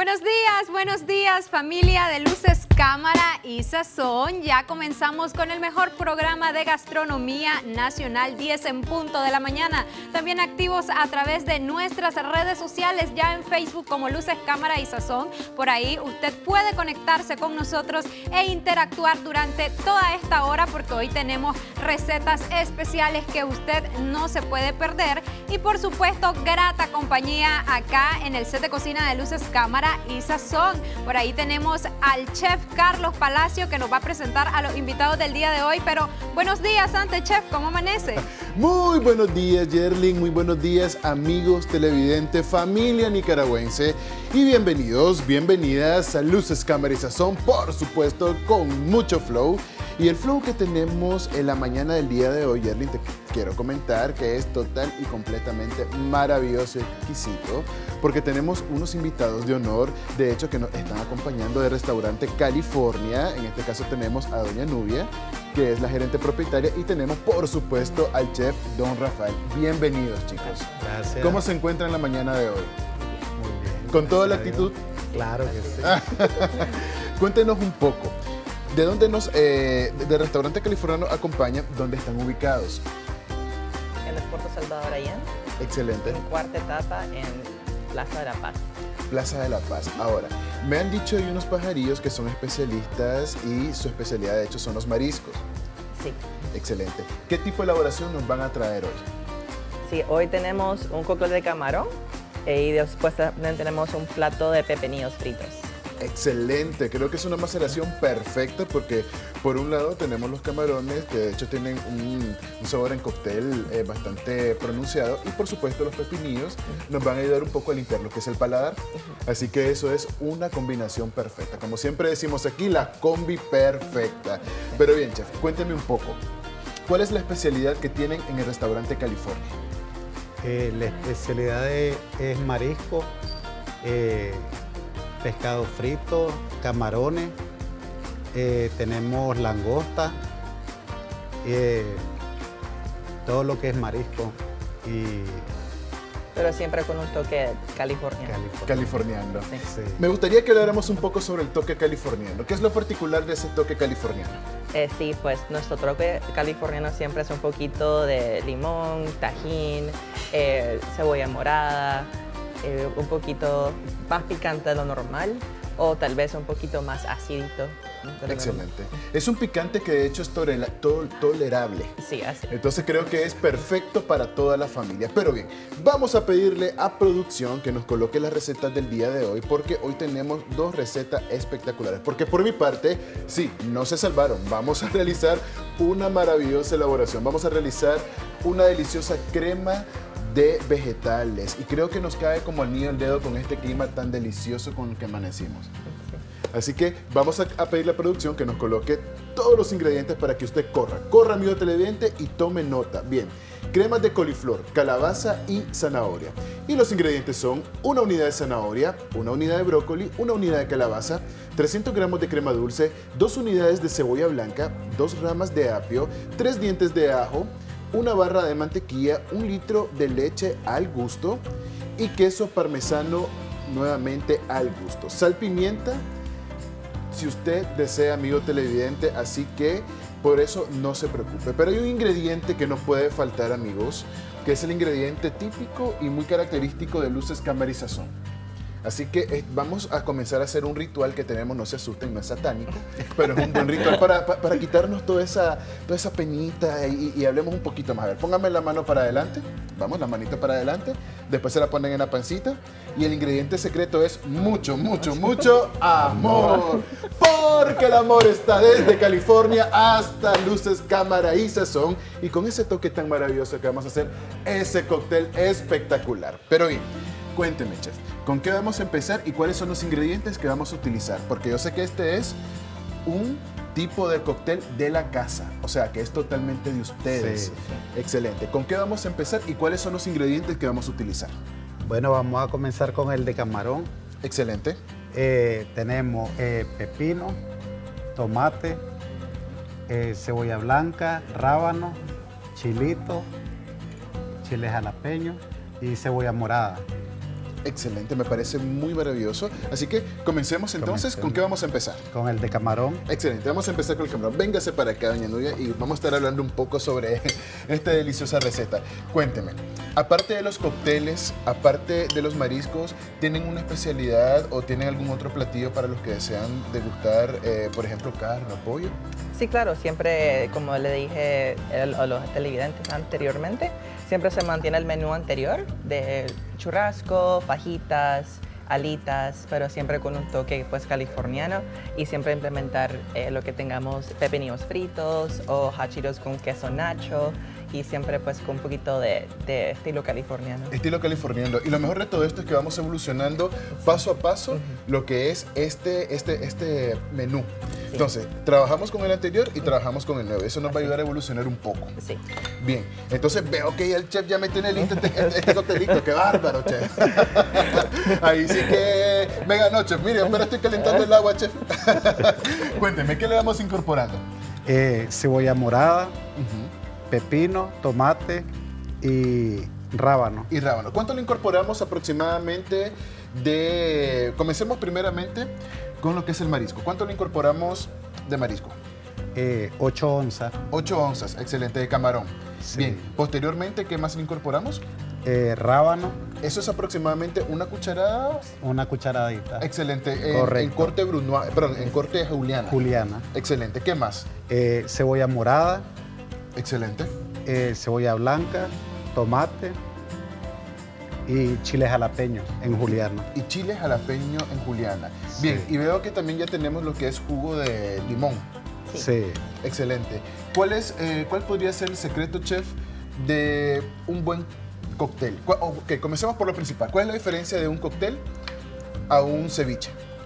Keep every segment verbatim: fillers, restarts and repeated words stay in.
Buenos días, buenos días familia de Luces, Cámara y Sazón. Ya comenzamos con el mejor programa de gastronomía nacional, diez en punto de la mañana. También activos a través de nuestras redes sociales, ya en Facebook como Luces, Cámara y Sazón. Por ahí usted puede conectarse con nosotros e interactuar durante toda esta hora porque hoy tenemos recetas especiales que usted no se puede perder. Y por supuesto, grata compañía acá en el set de cocina de Luces, Cámara y Sazón. Por ahí tenemos al chef Carlos Palacio que nos va a presentar a los invitados del día de hoy. Pero buenos días antes, chef, ¿cómo amanece? Muy buenos días, Yerlin, muy buenos días, amigos televidentes, familia nicaragüense, y bienvenidos, bienvenidas a Luces, Cámara y Sazón, por supuesto con mucho flow. Y el flow que tenemos en la mañana del día de hoy, Yerlin, te quiero comentar que es total y completamente maravilloso y exquisito, porque tenemos unos invitados de honor, de hecho, que nos están acompañando del restaurante California. En este caso tenemos a doña Nubia, que es la gerente propietaria, y tenemos, por supuesto, al chef don Rafael. Bienvenidos, chicos. Gracias. ¿Cómo se encuentran en la mañana de hoy? Muy bien. ¿Con toda la actitud? Claro que sí. Cuéntenos un poco. ¿De dónde nos, eh, del restaurante californiano acompañan? ¿Dónde están ubicados? En el Puerto Salvador Allende. Excelente. En cuarta etapa en Plaza de la Paz. Plaza de la Paz. Ahora, me han dicho hay unos pajarillos que son especialistas y su especialidad de hecho son los mariscos. Sí. Excelente. ¿Qué tipo de elaboración nos van a traer hoy? Sí, hoy tenemos un cóctel de camarón y después también tenemos un plato de pepinillos fritos. Excelente, creo que es una maceración perfecta porque por un lado tenemos los camarones que de hecho tienen un, un sabor en cóctel eh, bastante pronunciado, y por supuesto los pepinillos nos van a ayudar un poco a limpiar lo que es el paladar, así que eso es una combinación perfecta. Como siempre decimos aquí, la combi perfecta. Pero bien, chef, cuénteme un poco, ¿cuál es la especialidad que tienen en el restaurante California? Eh, la especialidad de- es marisco, eh, pescado frito, camarones, eh, tenemos langosta, eh, todo lo que es marisco y Pero siempre con un toque californiano. California. Californiano. Sí. Sí. Me gustaría que habláramos un poco sobre el toque californiano. ¿Qué es lo particular de ese toque californiano? Eh, sí, pues nuestro toque californiano siempre es un poquito de limón, tajín, eh, cebolla morada, eh, un poquito más picante de lo normal o tal vez un poquito más acidito. de lo normal. Excelente. Es un picante que de hecho es tolera- tol- tolerable. Sí, así. Entonces creo que es perfecto para toda la familia. Pero bien, vamos a pedirle a producción que nos coloque las recetas del día de hoy, porque hoy tenemos dos recetas espectaculares. Porque por mi parte, sí, no se salvaron. Vamos a realizar una maravillosa elaboración. Vamos a realizar una deliciosa crema de vegetales. Y creo que nos cae como anillo al dedo con este clima tan delicioso con el que amanecimos. Así que vamos a, a pedirle a producción que nos coloque todos los ingredientes para que usted corra. Corra, amigo televidente, y tome nota. Bien, cremas de coliflor, calabaza y zanahoria. Y los ingredientes son una unidad de zanahoria, una unidad de brócoli, una unidad de calabaza, trescientos gramos de crema dulce, dos unidades de cebolla blanca, dos ramas de apio, tres dientes de ajo, una barra de mantequilla, un litro de leche al gusto y queso parmesano nuevamente al gusto. Sal, pimienta, si usted desea, amigo televidente, así que por eso no se preocupe. Pero hay un ingrediente que no puede faltar, amigos, que es el ingrediente típico y muy característico de Luces, Cámara y Sazón. Así que eh, vamos a comenzar a hacer un ritual que tenemos, no se asusten, no es satánico, pero es un buen ritual para, para, para quitarnos toda esa, toda esa penita y, y hablemos un poquito más. A ver, póngame la mano para adelante, vamos, la manita para adelante, después se la ponen en la pancita y el ingrediente secreto es mucho, mucho, mucho amor. Porque el amor está desde California hasta Luces, Cámara y Sazón, y con ese toque tan maravilloso que vamos a hacer ese cóctel espectacular. Pero bien, cuénteme, chef, ¿con qué vamos a empezar y cuáles son los ingredientes que vamos a utilizar? Porque yo sé que este es un tipo de cóctel de la casa, o sea, que es totalmente de ustedes. Sí, sí. Excelente. ¿Con qué vamos a empezar y cuáles son los ingredientes que vamos a utilizar? Bueno, vamos a comenzar con el de camarón. Excelente. Eh, tenemos eh, pepino, tomate, eh, cebolla blanca, rábano, chilito, chile jalapeño y cebolla morada. Excelente, me parece muy maravilloso. Así que comencemos entonces. Comencemos. ¿Con qué vamos a empezar? Con el de camarón. Excelente, vamos a empezar con el camarón. Véngase para acá, doña Nubia, y vamos a estar hablando un poco sobre esta deliciosa receta. Cuénteme, aparte de los cócteles, aparte de los mariscos, ¿tienen una especialidad o tienen algún otro platillo para los que desean degustar, eh, por ejemplo, carne o pollo? Sí, claro, siempre, como le dije a los televidentes anteriormente, siempre se mantiene el menú anterior de churrasco, fajitas, alitas, pero siempre con un toque pues californiano y siempre implementar eh, lo que tengamos pepinillos fritos o hachiros con queso nacho y siempre pues con un poquito de, de estilo californiano. Estilo californiano. Y lo mejor de todo esto es que vamos evolucionando paso a paso lo que es este, este, este menú. Sí. Entonces, trabajamos con el anterior y trabajamos con el nuevo. Eso nos va a ayudar a evolucionar un poco. Sí. Bien, entonces veo que el chef ya me tiene listo este, este coctelito. ¡Qué bárbaro, chef! Ahí sí que me ganó, chef. Mire, pero estoy calentando el agua, chef. Cuénteme, ¿qué le vamos incorporando? Eh, cebolla morada, Uh-huh. pepino, tomate y rábano. Y rábano. ¿Cuánto le incorporamos aproximadamente de...? Comencemos primeramente con lo que es el marisco. ¿Cuánto le incorporamos de marisco? Eh, ocho onzas. ocho onzas, excelente, de camarón. Sí. Bien, posteriormente, ¿qué más le incorporamos? Eh, rábano, Eso es aproximadamente una cucharada. una cucharadita. Excelente, en, Correcto. en corte brunoise, perdón, en corte juliana. Juliana. Excelente, ¿qué más? Eh, cebolla morada, Excelente. eh, cebolla blanca, tomate y chile jalapeño en juliana. Y chile jalapeño en juliana. Bien, Sí. y veo que también ya tenemos lo que es jugo de limón. Sí. Sí. Excelente. ¿Cuál, es, eh, ¿Cuál podría ser el secreto, chef, de un buen cóctel? Cu- Ok, comencemos por lo principal. ¿Cuál es la diferencia de un cóctel a un ceviche?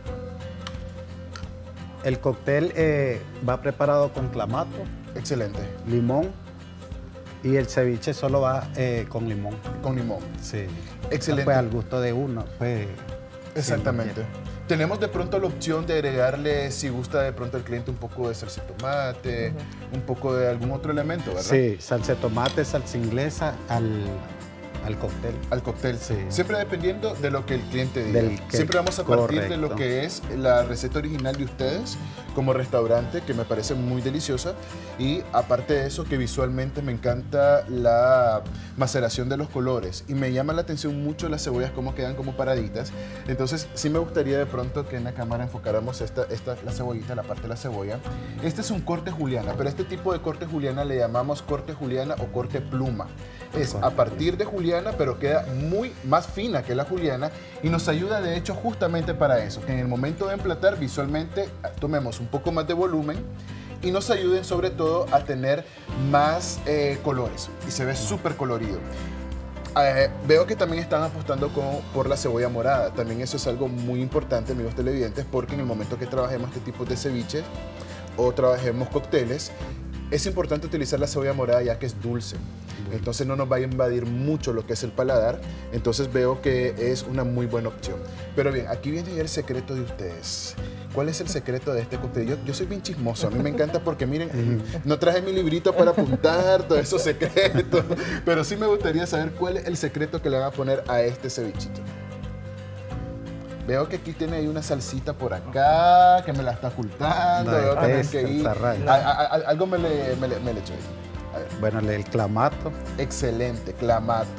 El cóctel eh, va preparado con clamato, Excelente. limón y el ceviche solo va eh, con limón. Con limón. Sí. Excelente. Pues al gusto de uno. Pues, Exactamente. sí, Tenemos de pronto la opción de agregarle, si gusta de pronto el cliente, un poco de salsa de tomate, un poco de algún otro elemento, ¿verdad? sí, salsa de tomate, salsa inglesa al, al cóctel. Al cóctel. Sí. Siempre dependiendo de lo que el cliente diga. Del que- Siempre vamos a partir de lo correcto. que es la receta original de ustedes como restaurante, que me parece muy deliciosa. Y aparte de eso, que visualmente me encanta la maceración de los colores. Y me llama la atención mucho las cebollas, cómo quedan como paraditas. Entonces, sí me gustaría de pronto que en la cámara enfocáramos esta, esta, la cebollita, la parte de la cebolla. Este es un corte juliana, pero este tipo de corte juliana le llamamos corte juliana o corte pluma. Es a partir de juliana, pero queda muy más fina que la juliana y nos ayuda de hecho justamente para eso, que en el momento de emplatar visualmente tomemos un poco más de volumen y nos ayuden sobre todo a tener más eh, colores y se ve súper colorido. Eh, veo que también están apostando con- por la cebolla morada. También eso es algo muy importante, amigos televidentes, porque en el momento que trabajemos este tipo de ceviches o trabajemos cócteles, es importante utilizar la cebolla morada ya que es dulce. Entonces no nos va a invadir mucho lo que es el paladar. Entonces veo que es una muy buena opción. Pero bien, aquí viene el secreto de ustedes. ¿Cuál es el secreto de este cóctel? Yo, yo soy bien chismoso. A mí me encanta porque, miren, no traje mi librito para apuntar todos esos secretos. Pero sí me gustaría saber cuál es el secreto que le van a poner a este cevichito. Veo que aquí tiene ahí una salsita por acá, que me la está ocultando. La Veo que detesta, que ahí- esa raya. a- a- a- algo me le, me le, me le echó ahí. A ver. Bueno, el clamato. Excelente, clamato.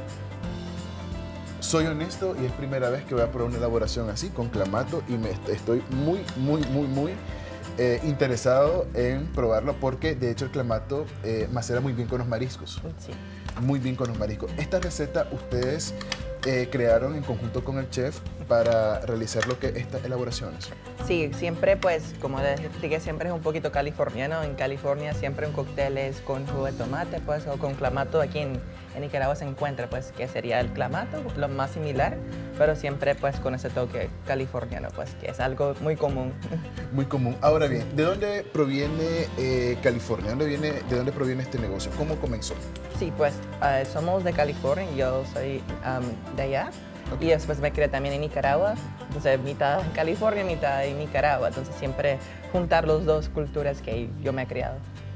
Soy honesto y es primera vez que voy a probar una elaboración así, con clamato, y me est- estoy muy, muy, muy, muy eh, interesado en probarlo porque de hecho el clamato eh, macera muy bien con los mariscos. Sí. Muy bien con los mariscos. Esta receta ustedes eh, crearon en conjunto con el chef para realizar lo que estas elaboraciones. Sí, siempre pues, como les expliqué, siempre es un poquito californiano. En California siempre un cóctel es con jugo de tomate, pues, o con clamato. Aquí en, en Nicaragua se encuentra, pues, que sería el clamato, lo más similar, pero siempre, pues, con ese toque californiano, pues, que es algo muy común. Muy común. Ahora bien, ¿de dónde proviene eh, California? ¿De dónde, viene, ¿De dónde proviene este negocio? ¿Cómo comenzó? Sí, pues, eh, somos de California, yo soy um, de allá. Y después me crié también en Nicaragua, entonces mitad en California, mitad en Nicaragua, entonces siempre juntar las dos culturas que yo me he criado.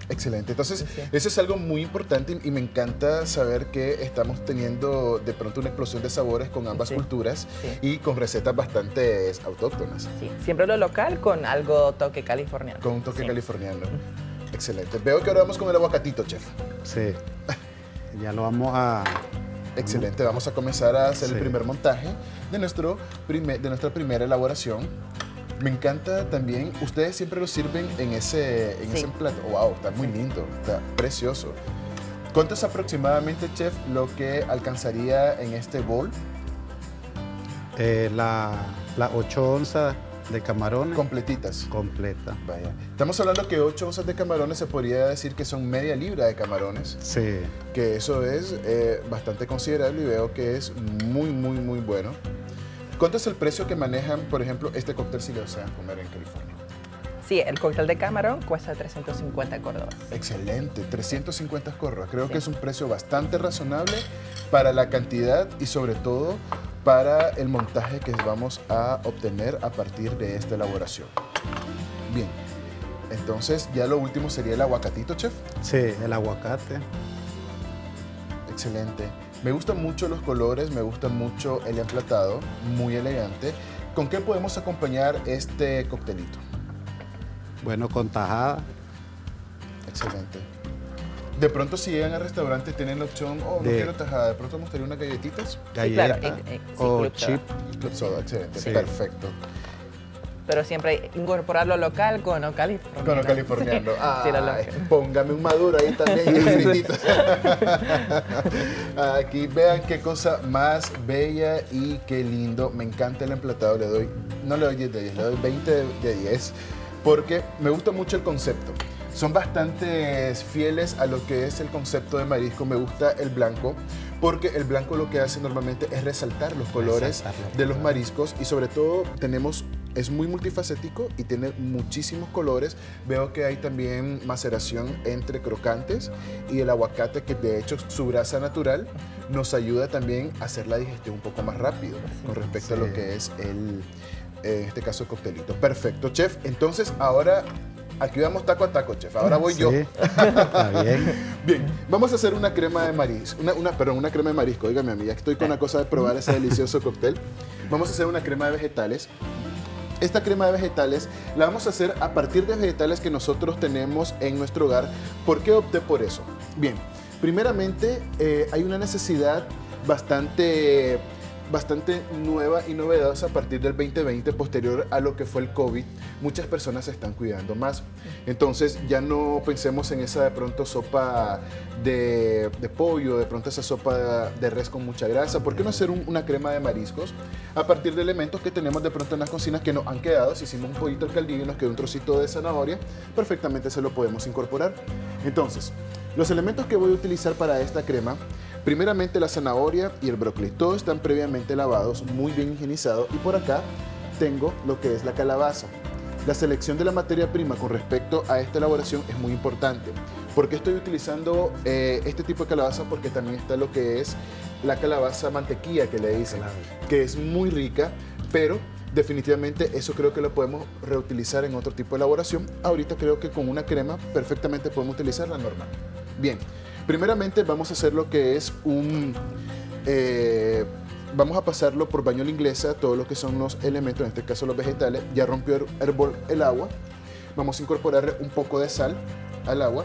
Excelente. Entonces, Sí. eso es algo muy importante y me encanta saber que estamos teniendo de pronto una explosión de sabores con ambas Sí. culturas Sí. y con recetas bastante autóctonas, Sí, siempre lo local con algo toque californiano. con un toque Sí. californiano. Excelente. Veo que ahora vamos con el aguacatito, chef. Sí. Ya lo vamos a... Excelente. Vamos a comenzar a hacer el Sí. primer montaje de, nuestro primer, de nuestra primera elaboración. Me encanta también, ustedes siempre lo sirven en ese, en Sí. ese plato. Wow, está muy lindo, está precioso. ¿Cuánto es aproximadamente, chef, lo que alcanzaría en este bowl? eh, la, las ocho onzas de camarones Completitas. completa. Vaya. Estamos hablando que ocho onzas de camarones se podría decir que son media libra de camarones, Sí. que eso es eh, bastante considerable y veo que es muy, muy, muy bueno. ¿Cuánto es el precio que manejan, por ejemplo, este cóctel si lo desean comer en California? Sí, el cóctel de camarón cuesta trescientos cincuenta córdobas. Excelente, trescientos cincuenta córdobas. Creo Sí. que es un precio bastante razonable para la cantidad y sobre todo para el montaje que vamos a obtener a partir de esta elaboración. Bien, entonces ya lo último sería el aguacatito, chef. Sí, el aguacate. Excelente. Me gustan mucho los colores, me gusta mucho el emplatado, muy elegante. ¿Con qué podemos acompañar este coctelito? Bueno, con tajada. Excelente. De pronto si llegan al restaurante tienen la opción, oh, no De- quiero tajada, de pronto me gustaría unas galletitas. Sí, claro, Galleta eh, eh, sí, o club soda. chip. Club soda, excelente, Sí. perfecto. Pero siempre incorporar lo local con lo californiano. Con lo californiano. Sí, lo Ay, local. póngame un maduro ahí también y un fritito. Aquí vean qué cosa más bella y qué lindo. Me encanta el emplatado. Le doy, no le doy diez de diez, le doy veinte de diez porque me gusta mucho el concepto. Son bastante fieles a lo que es el concepto de marisco. Me gusta el blanco porque el blanco lo que hace normalmente es resaltar los colores Resaltar los de los colores. mariscos y sobre todo tenemos, es muy multifacético y tiene muchísimos colores. Veo que hay también maceración entre crocantes y el aguacate, que de hecho su grasa natural nos ayuda también a hacer la digestión un poco más rápido con respecto a Sí. lo que es el, en este caso, el coctelito. Perfecto, chef. Entonces ahora aquí vamos taco a taco, chef. Ahora voy Sí, yo. está bien. Bien, vamos a hacer una crema de marisco, una, una, perdón, una crema de marisco, dígame a mí, ya que estoy con la cosa de probar ese delicioso cóctel. Vamos a hacer una crema de vegetales. Esta crema de vegetales la vamos a hacer a partir de vegetales que nosotros tenemos en nuestro hogar. ¿Por qué opté por eso? Bien, primeramente eh, hay una necesidad bastante, bastante nueva y novedosa a partir del veinte veinte, posterior a lo que fue el COVID. Muchas personas se están cuidando más. Entonces ya no pensemos en esa de pronto sopa de, de pollo, de pronto esa sopa de res con mucha grasa. ¿Por qué no hacer un- una crema de mariscos a partir de elementos que tenemos de pronto en las cocinas que nos han quedado? Si hicimos un pollito al caldillo y nos quedó un trocito de zanahoria, perfectamente se lo podemos incorporar. Entonces, los elementos que voy a utilizar para esta crema: primeramente la zanahoria y el brócoli. Todos están previamente lavados, muy bien higienizados. Y por acá tengo lo que es la calabaza. La selección de la materia prima con respecto a esta elaboración es muy importante. ¿Por qué estoy utilizando eh, este tipo de calabaza? Porque también está lo que es la calabaza mantequilla, que le dicen, Claro. que es muy rica, pero definitivamente eso creo que lo podemos reutilizar en otro tipo de elaboración. Ahorita creo que con una crema perfectamente podemos utilizar la normal. Bien, primeramente vamos a hacer lo que es un... eh, vamos a pasarlo por baño a la inglesa, todo lo que son los elementos, en este caso los vegetales. Ya rompió el hervor el agua. Vamos a incorporarle un poco de sal al agua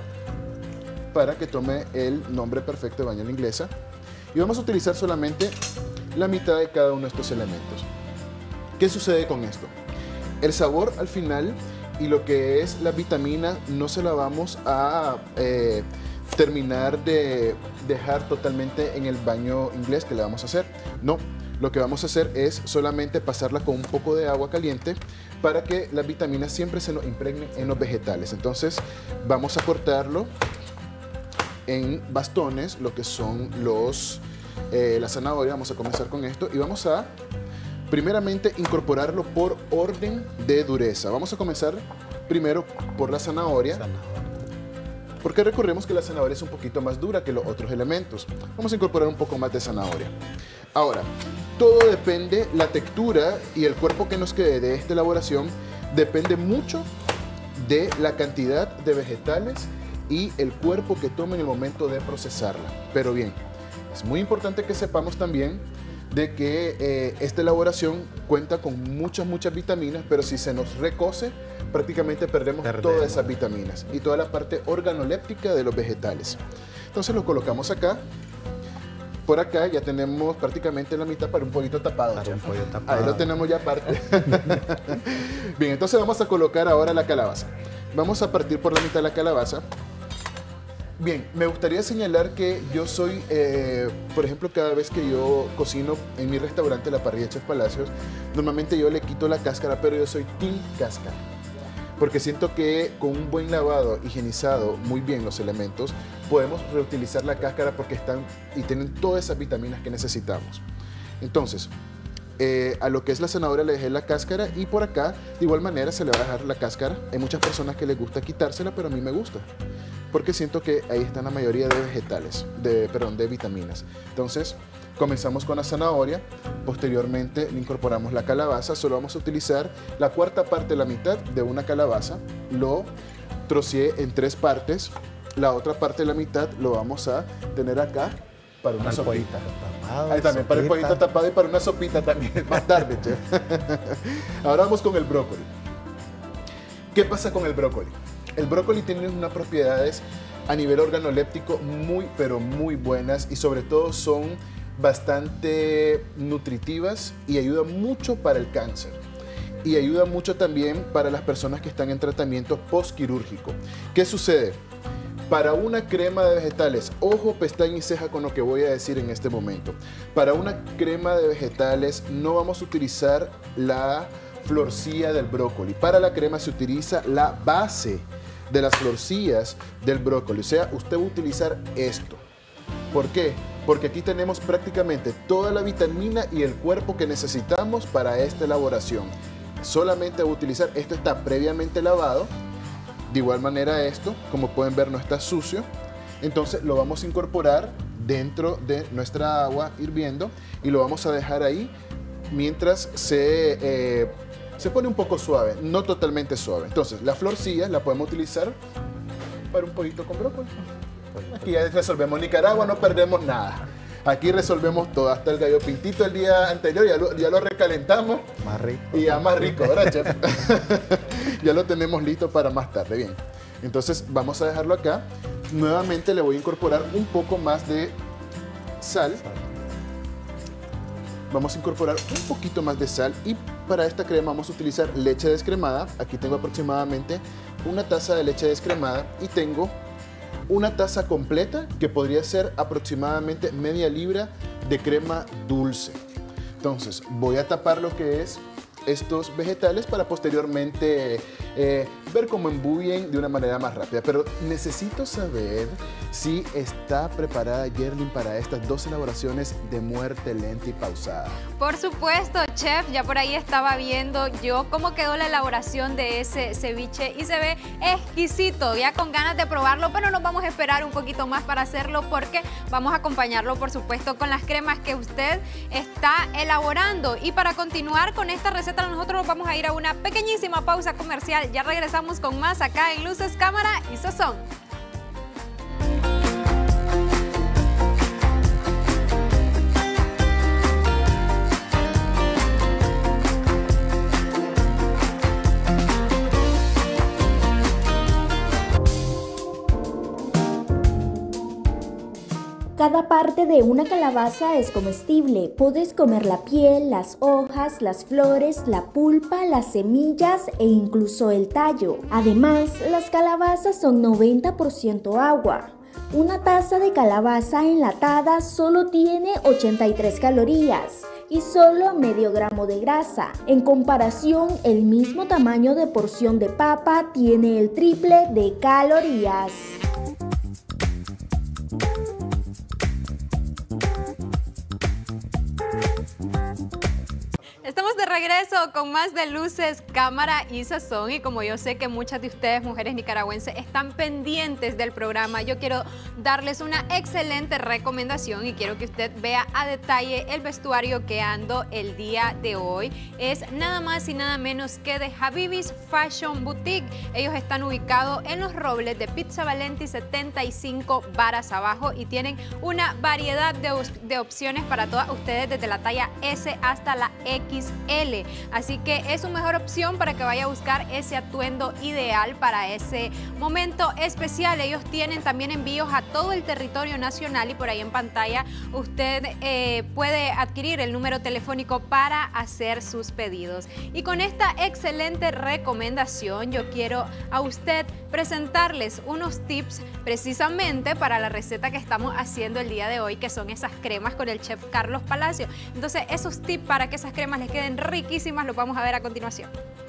para que tome el nombre perfecto de baño a la inglesa. Y vamos a utilizar solamente la mitad de cada uno de estos elementos. ¿Qué sucede con esto? El sabor al final y lo que es la vitamina no se la vamos a eh, terminar de dejar totalmente en el baño inglés que le vamos a hacer. No, lo que vamos a hacer es solamente pasarla con un poco de agua caliente para que las vitaminas siempre se nos impregnen en los vegetales. Entonces vamos a cortarlo en bastones, lo que son los, eh, la zanahoria. Vamos a comenzar con esto y vamos a primeramente incorporarlo por orden de dureza. Vamos a comenzar primero por la zanahoria, Zanahoria. porque recordemos que la zanahoria es un poquito más dura que los otros elementos. Vamos a incorporar un poco más de zanahoria. Ahora, todo depende, la textura y el cuerpo que nos quede de esta elaboración depende mucho de la cantidad de vegetales y el cuerpo que toma en el momento de procesarla. Pero bien, es muy importante que sepamos también de que eh, esta elaboración cuenta con muchas, muchas vitaminas, pero si se nos recose, prácticamente perdemos, perdemos todas esas vitaminas y toda la parte organoléptica de los vegetales. Entonces lo colocamos acá. Por acá ya tenemos prácticamente la mitad para un poquito tapado. Para un pollo tapado. Ahí lo tenemos ya aparte. Bien, entonces vamos a colocar ahora la calabaza. Vamos a partir por la mitad de la calabaza. Bien, me gustaría señalar que yo soy, eh, por ejemplo, cada vez que yo cocino en mi restaurante, la parrilla Chef Palacios, normalmente yo le quito la cáscara, pero yo soy team cáscara. Porque siento que con un buen lavado, higienizado muy bien los elementos, podemos reutilizar la cáscara porque están y tienen todas esas vitaminas que necesitamos. Entonces, eh, a lo que es la zanahoria le dejé la cáscara y por acá, de igual manera, se le va a dejar la cáscara. Hay muchas personas que les gusta quitársela, pero a mí me gusta. Porque siento que ahí están la mayoría de vegetales, de, perdón, de vitaminas. Entonces, comenzamos con la zanahoria, posteriormente le incorporamos la calabaza, solo vamos a utilizar la cuarta parte, la mitad de una calabaza, lo troceé en tres partes, la otra parte de la mitad lo vamos a tener acá para una sopita. Tapado, ahí también, sopita. Para el pollito tapado y para una sopita también, más tarde, chef. Ahora vamos con el brócoli. ¿Qué pasa con el brócoli? El brócoli tiene unas propiedades a nivel organoléptico muy, pero muy buenas y sobre todo son bastante nutritivas y ayuda mucho para el cáncer. Y ayuda mucho también para las personas que están en tratamiento postquirúrgico. ¿Qué sucede? Para una crema de vegetales, ojo, pestaña y ceja con lo que voy a decir en este momento. Para una crema de vegetales no vamos a utilizar la florcilla del brócoli. Para la crema se utiliza la base de las florcillas del brócoli. O sea, usted va a utilizar esto. ¿Por qué? Porque aquí tenemos prácticamente toda la vitamina y el cuerpo que necesitamos para esta elaboración. Solamente voy a utilizar, esto está previamente lavado. De igual manera esto, como pueden ver, no está sucio. Entonces lo vamos a incorporar dentro de nuestra agua hirviendo y lo vamos a dejar ahí mientras se... Eh, se pone un poco suave, no totalmente suave. Entonces, la florcilla la podemos utilizar para un pollito con brócoli. Aquí ya resolvemos Nicaragua, no perdemos nada. Aquí resolvemos todo, hasta el gallo pintito el día anterior, ya lo, ya lo recalentamos. Más rico. Y ya más rico, ¿verdad, chef? Ya lo tenemos listo para más tarde, bien. Entonces, vamos a dejarlo acá. Nuevamente le voy a incorporar un poco más de sal. Vamos a incorporar un poquito más de sal y para esta crema vamos a utilizar leche descremada. Aquí tengo aproximadamente una taza de leche descremada y tengo una taza completa que podría ser aproximadamente media libra de crema dulce. Entonces voy a tapar lo que es estos vegetales para posteriormente eh, ver cómo embullen de una manera más rápida. Pero necesito saber si está preparada Yerlin para estas dos elaboraciones de muerte lenta y pausada. Por supuesto, chef, ya por ahí estaba viendo yo cómo quedó la elaboración de ese ceviche y se ve exquisito, ya con ganas de probarlo, pero nos vamos a esperar un poquito más para hacerlo porque vamos a acompañarlo, por supuesto, con las cremas que usted está elaborando. Y para continuar con esta receta, nosotros vamos a ir a una pequeñísima pausa comercial. Ya regresamos con más acá en Luces, Cámara y Sazón. Cada parte de una calabaza es comestible. Puedes comer la piel, las hojas, las flores, la pulpa, las semillas e incluso el tallo. Además, las calabazas son noventa por ciento agua. Una taza de calabaza enlatada solo tiene ochenta y tres calorías y solo medio gramo de grasa. En comparación, el mismo tamaño de porción de papa tiene el triple de calorías. Estamos de regreso con más de Luces, Cámara y Sazón, y como yo sé que muchas de ustedes, mujeres nicaragüenses, están pendientes del programa, yo quiero darles una excelente recomendación y quiero que usted vea a detalle el vestuario que ando el día de hoy. Es nada más y nada menos que de Habibi's Fashion Boutique. Ellos están ubicados en Los Robles de Pizza Valenti setenta y cinco varas abajo y tienen una variedad de, de opciones para todas ustedes desde la talla S hasta la equis ele. Así que es una mejor opción para que vaya a buscar ese atuendo ideal para ese momento especial. Ellos tienen también envíos a todo el territorio nacional y por ahí en pantalla usted eh, puede adquirir el número telefónico para hacer sus pedidos. Y con esta excelente recomendación yo quiero a usted presentarles unos tips precisamente para la receta que estamos haciendo el día de hoy, que son esas cremas con el chef Carlos Palacio. Entonces esos tips para que esas cremas les queden riquísimas los vamos a ver a continuación.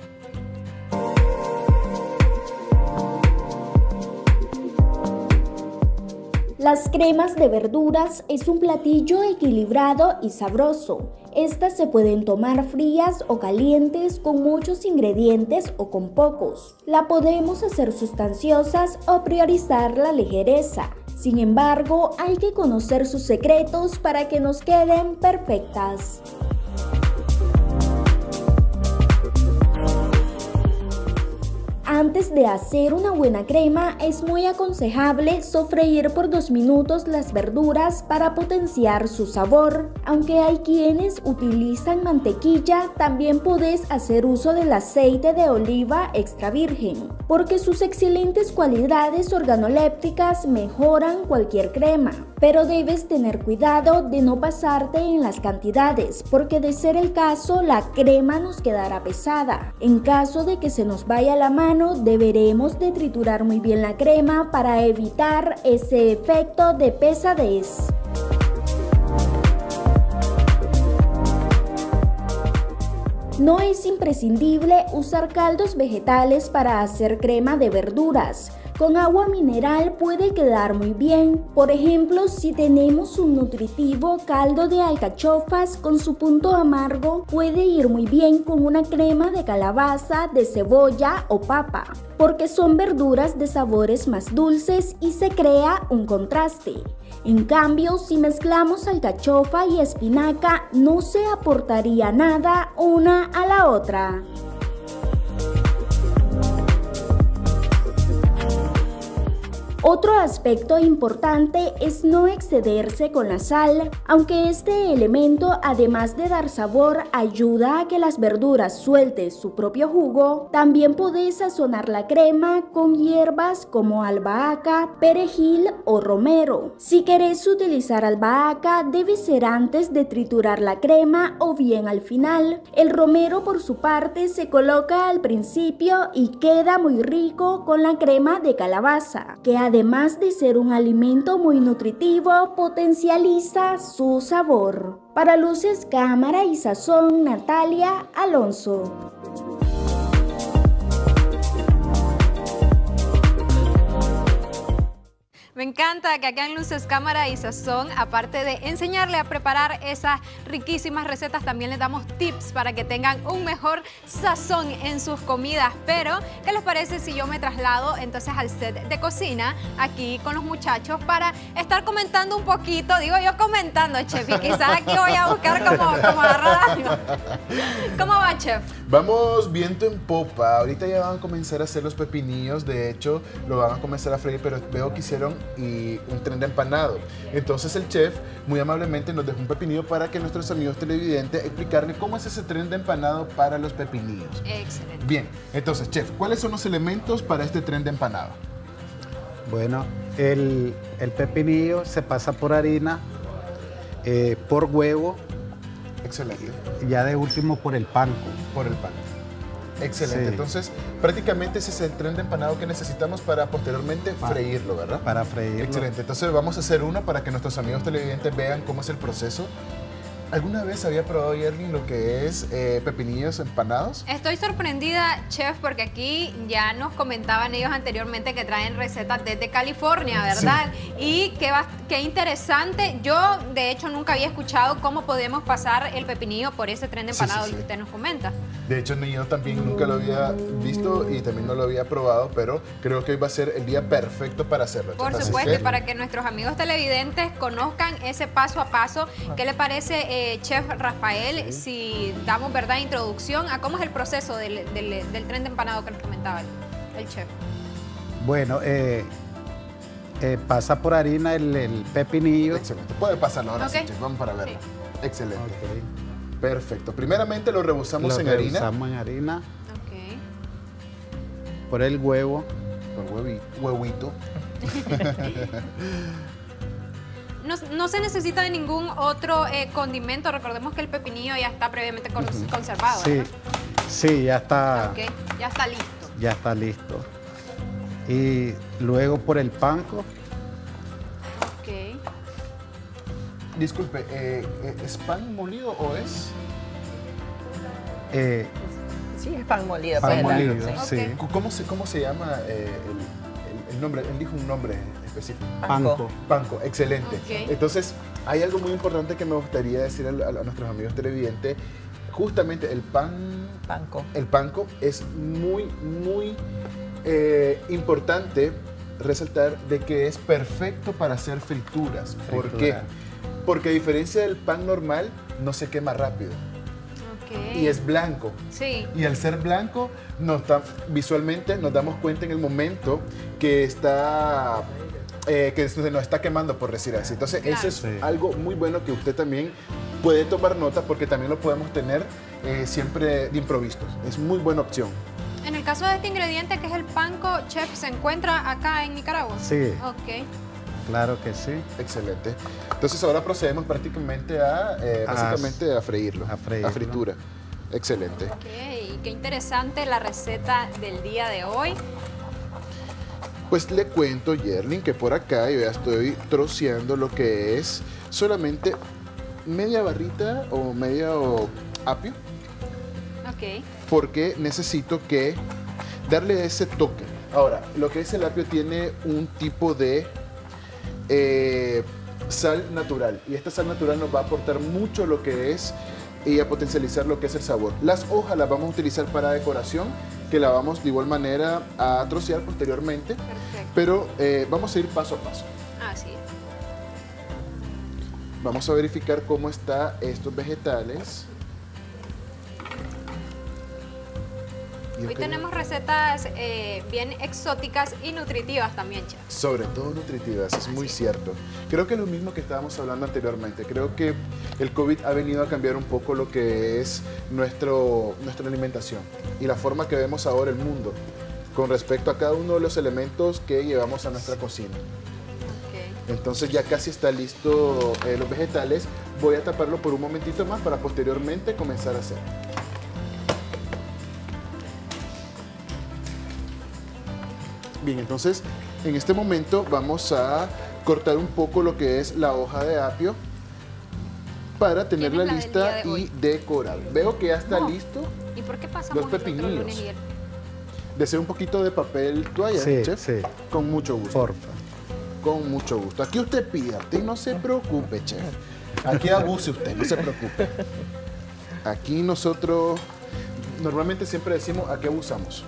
Las cremas de verduras es un platillo equilibrado y sabroso. Estas se pueden tomar frías o calientes, con muchos ingredientes o con pocos. La podemos hacer sustanciosas o priorizar la ligereza. Sin embargo, hay que conocer sus secretos para que nos queden perfectas. Antes de hacer una buena crema, es muy aconsejable sofreír por dos minutos las verduras para potenciar su sabor. Aunque hay quienes utilizan mantequilla, también puedes hacer uso del aceite de oliva extra virgen, porque sus excelentes cualidades organolépticas mejoran cualquier crema. Pero debes tener cuidado de no pasarte en las cantidades, porque de ser el caso, la crema nos quedará pesada. En caso de que se nos vaya la mano, deberemos de triturar muy bien la crema para evitar ese efecto de pesadez. No es imprescindible usar caldos vegetales para hacer crema de verduras. Con agua mineral puede quedar muy bien. Por ejemplo, si tenemos un nutritivo caldo de alcachofas con su punto amargo, puede ir muy bien con una crema de calabaza, de cebolla o papa, porque son verduras de sabores más dulces y se crea un contraste. En cambio, si mezclamos alcachofa y espinaca, no se aportaría nada una a la otra. Otro aspecto importante es no excederse con la sal, aunque este elemento, además de dar sabor, ayuda a que las verduras suelten su propio jugo. También podés sazonar la crema con hierbas como albahaca, perejil o romero. Si querés utilizar albahaca, debe ser antes de triturar la crema o bien al final. El romero, por su parte, se coloca al principio y queda muy rico con la crema de calabaza, que además de ser un alimento muy nutritivo, potencializa su sabor. Para Luces, Cámara y Sazón, Natalia Alonso. Me encanta que acá en Luces, Cámara y Sazón, aparte de enseñarle a preparar esas riquísimas recetas, también les damos tips para que tengan un mejor sazón en sus comidas. Pero, ¿qué les parece si yo me traslado entonces al set de cocina aquí con los muchachos para estar comentando un poquito? Digo yo comentando, chef, y quizás aquí voy a buscar como, como agarrar algo. ¿Cómo va, chef? Vamos viento en popa. Ahorita ya van a comenzar a hacer los pepinillos. De hecho, lo van a comenzar a freír, pero veo que hicieron y un tren de empanado. Entonces el chef muy amablemente nos dejó un pepinillo para que nuestros amigos televidentes explicarle cómo es ese tren de empanado para los pepinillos. Excelente. Bien, entonces chef, ¿cuáles son los elementos para este tren de empanado? Bueno, el, el pepinillo se pasa por harina, eh, por huevo. Excelente. Y ya de último por el pan. Por el pan. Excelente. Sí. Entonces, prácticamente ese es el tren de empanado que necesitamos para posteriormente para, freírlo, ¿verdad? Para freírlo. Excelente. Entonces, vamos a hacer uno para que nuestros amigos televidentes vean cómo es el proceso. ¿Alguna vez había probado, Yerlin, lo que es eh, pepinillos empanados? Estoy sorprendida, chef, porque aquí ya nos comentaban ellos anteriormente que traen recetas desde California, ¿verdad? Sí. Y qué, va, qué interesante. Yo, de hecho, nunca había escuchado cómo podemos pasar el pepinillo por ese tren de empanado sí, sí, sí. que usted nos comenta. De hecho, yo también nunca lo había visto y también no lo había probado, pero creo que hoy va a ser el día perfecto para hacerlo. Por supuesto, y para que nuestros amigos televidentes conozcan ese paso a paso. ¿Qué le parece, eh, chef Rafael, sí. si damos, verdad, introducción a cómo es el proceso del, del, del tren de empanado que nos comentaba el, el chef? Bueno, eh, eh, pasa por harina el, el pepinillo. Excelente. Puede pasarlo ahora okay. sí, chef. Vamos para verlo. Sí. Excelente. Okay. Perfecto. Primeramente lo rebozamos en harina. Lo rebozamos en harina. Ok. Por el huevo. Por huevito. huevito. No, no se necesita de ningún otro eh, condimento. Recordemos que el pepinillo ya está previamente con, uh-huh. conservado. Sí, ¿verdad? sí, ya está. Okay. Ya está listo. Ya está listo. Y luego por el panko. Ok. Disculpe, eh, ¿es pan molido o es? Eh, sí, es pan molido. Pan molido, sí. sí. ¿Cómo se, cómo se llama eh, el, el, el nombre? Él dijo un nombre específico. Panko. Panko, excelente. Okay. Entonces, hay algo muy importante que me gustaría decir a, a, a nuestros amigos televidentes. Justamente el pan... Panko. El panko es muy, muy eh, importante resaltar de que es perfecto para hacer frituras. ¿Por qué? Porque a diferencia del pan normal, no se quema rápido. Okay. Y es blanco. Sí. Y al ser blanco, nos da, visualmente nos damos cuenta en el momento que está, eh, que se nos está quemando, por decir así. Entonces, claro. eso es sí. algo muy bueno que usted también puede tomar nota, porque también lo podemos tener eh, siempre de improviso. Es muy buena opción. En el caso de este ingrediente, que es el panko, chef, ¿se encuentra acá en Nicaragua? Sí. Ok. Claro que sí. Excelente. Entonces ahora procedemos prácticamente a, eh, básicamente a freírlo, a, freírlo. a fritura. Excelente. Ok, qué interesante la receta del día de hoy. Pues le cuento, Yerlin, que por acá yo ya estoy troceando lo que es solamente media barrita o medio apio. Ok. Porque necesito que darle ese toque. Ahora, lo que es el apio tiene un tipo de Eh, sal natural, y esta sal natural nos va a aportar mucho lo que es y a potencializar lo que es el sabor. Las hojas las vamos a utilizar para decoración, que la vamos de igual manera a trocear posteriormente. Perfecto. Pero eh, vamos a ir paso a paso. Así es. Vamos a verificar cómo están estos vegetales. Hoy tenemos recetas eh, bien exóticas y nutritivas también, chef. Sobre todo nutritivas, es Así muy es. cierto. Creo que lo mismo que estábamos hablando anteriormente. Creo que el COVID ha venido a cambiar un poco lo que es nuestro, nuestra alimentación y la forma que vemos ahora el mundo con respecto a cada uno de los elementos que llevamos a nuestra cocina. Okay. Entonces ya casi está listo eh, los vegetales. Voy a taparlo por un momentito más para posteriormente comenzar a hacer. Bien, entonces en este momento vamos a cortar un poco lo que es la hoja de apio para tenerla la lista de y decorar. Veo que ya está no. listo. ¿Y por qué pasamos Los el otro pepinillos. lunes y el... ¿Desea un poquito de papel toalla, Sí, chef? sí. Con mucho gusto. Porfa. Con mucho gusto. Aquí usted pida, usted no se preocupe, chef. Aquí abuse usted, no se preocupe. Aquí nosotros normalmente siempre decimos a qué abusamos.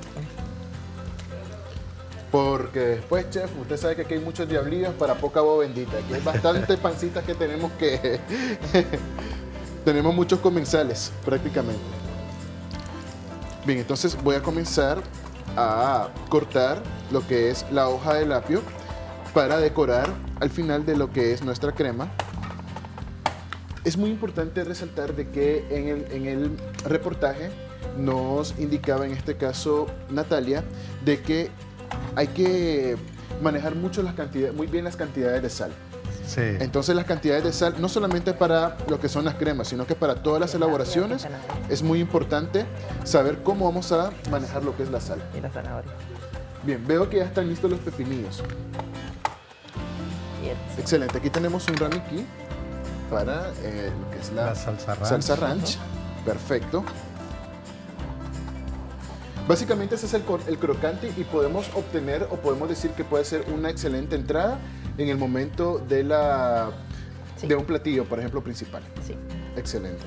Porque después, chef, usted sabe que aquí hay muchos diablillos para poca agua bendita. Aquí hay bastantes pancitas que tenemos que... tenemos muchos comensales, prácticamente. Bien, entonces voy a comenzar a cortar lo que es la hoja del apio para decorar al final de lo que es nuestra crema. Es muy importante resaltar de que en el, en el reportaje nos indicaba, en este caso Natalia, de que hay que manejar mucho las cantidades, muy bien las cantidades de sal. Sí. Entonces las cantidades de sal, no solamente para lo que son las cremas, sino que para todas las elaboraciones es muy importante saber cómo vamos a manejar lo que es la sal. Y la zanahoria. Bien, veo que ya están listos los pepinillos. Yes. Excelente, aquí tenemos un ramiquí. para eh, lo que es la, La salsa ranch. salsa ranch. Perfecto. Básicamente ese es el, cor- el crocante y podemos obtener o podemos decir que puede ser una excelente entrada en el momento de, la, Sí. de un platillo, por ejemplo, principal. Sí. Excelente.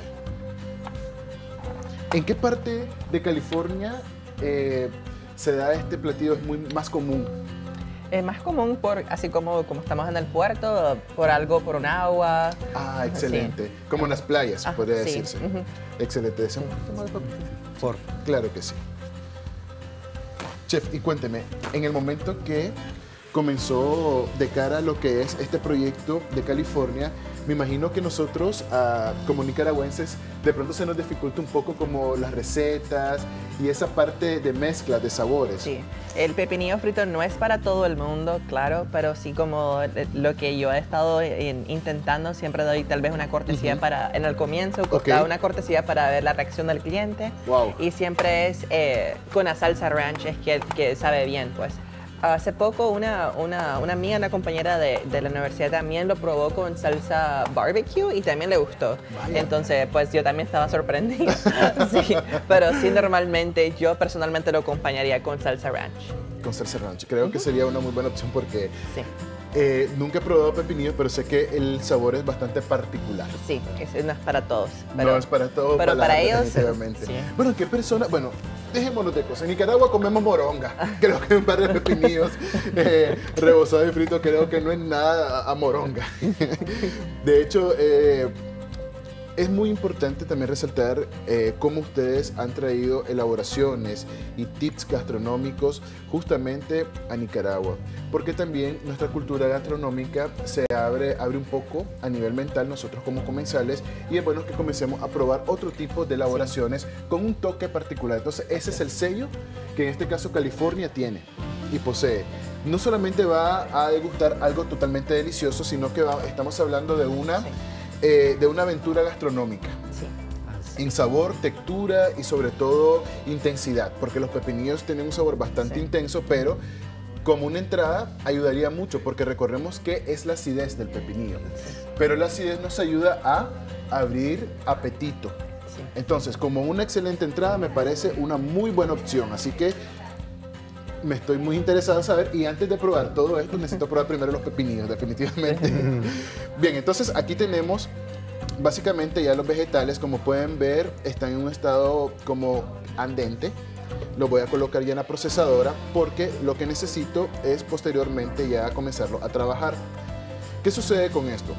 ¿En qué parte de California eh, se da este platillo? Es muy más común. Es más común por, así como, como estamos en el puerto, por algo, por un agua. Ah, excelente. Como en las playas, Ah, podría sí. decirse. Ujú. Excelente. ¿Desea un poquito más de papel? Por Claro que sí. Chef, y cuénteme, en el momento que comenzó de cara a lo que es este proyecto de California, me imagino que nosotros, ah, como nicaragüenses, de pronto se nos dificulta un poco como las recetas y esa parte de mezcla de sabores. Sí, el pepinillo frito no es para todo el mundo, claro, pero sí como lo que yo he estado en- intentando, siempre doy tal vez una cortesía Ujú. para, en el comienzo, Ok. da una cortesía para ver la reacción del cliente. Wow. Y siempre es eh, con la salsa ranch, es que, que sabe bien, pues. Hace poco una, una, una amiga, una compañera de, de la universidad también lo probó con salsa barbecue y también le gustó. Vaya. Entonces, pues yo también estaba sorprendida. Sí, pero sí, normalmente yo personalmente lo acompañaría con salsa ranch. Con salsa ranch. Creo que sería una muy buena opción porque Sí, eh, nunca he probado pepinillo, pero sé que el sabor es bastante particular. sí, es, no es para todos. Pero, no es para todo pero paladar, para ellos, definitivamente. sí. Bueno, ¿qué persona? Bueno, dejémonos de cosas. En Nicaragua comemos moronga. Creo que un par de pepinillos eh, rebozados y fritos creo que no es nada a, a moronga. De hecho, eh, es muy importante también resaltar eh, cómo ustedes han traído elaboraciones y tips gastronómicos justamente a Nicaragua, porque también nuestra cultura gastronómica se abre, abre un poco a nivel mental nosotros como comensales y es bueno que comencemos a probar otro tipo de elaboraciones con un toque particular. Entonces ese es el sello que en este caso California tiene y posee. No solamente va a degustar algo totalmente delicioso, sino que va- estamos hablando de una... Sí. Eh, de una aventura gastronómica Sí. en sabor, textura y sobre todo intensidad, porque los pepinillos tienen un sabor bastante Sí. intenso, pero como una entrada ayudaría mucho, porque recordemos que es la acidez del pepinillo, pero la acidez nos ayuda a abrir apetito. Sí. Entonces, como una excelente entrada, me parece una muy buena opción, así que me estoy muy interesado en saber, y antes de probar todo esto, necesito probar primero los pepinillos, definitivamente. Bien, entonces aquí tenemos básicamente ya los vegetales, como pueden ver, están en un estado como andente. Lo voy a colocar ya en la procesadora porque lo que necesito es posteriormente ya comenzarlo a trabajar. ¿Qué sucede con esto?